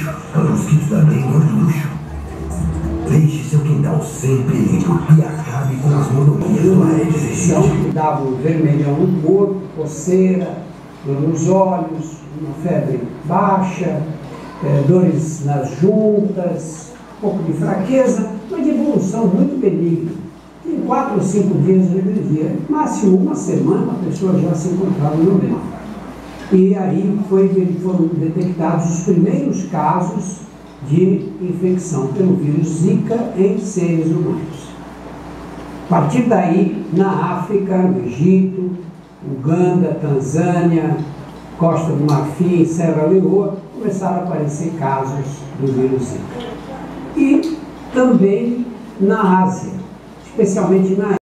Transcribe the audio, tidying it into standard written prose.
lixo. Os mosquitos também gostam do lixo. Deixe seu quintal sempre limpo e acabe com as monopolias do Aedes. Que dava um vermelhão no corpo, coceira, dor nos olhos, uma febre baixa, dores nas juntas, um pouco de fraqueza, mas de evolução muito benigna. Em 4 ou 5 dias de regredia, máximo uma semana, a pessoa já se encontrava no meio. E aí foram detectados os primeiros casos de infecção pelo vírus Zika em seres humanos. A partir daí, na África, no Egito, Uganda, Tanzânia, Costa do Marfim, Serra Leoa, começaram a aparecer casos do vírus Zika. E também na Ásia, especialmente na